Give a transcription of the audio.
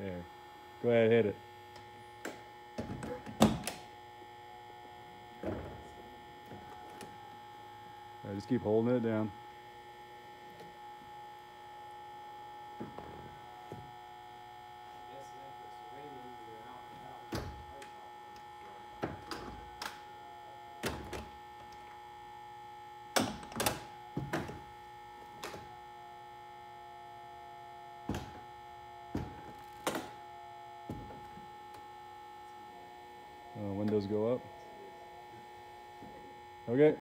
There. Go ahead, hit it. All right, just keep holding it down. Windows go up. Okay.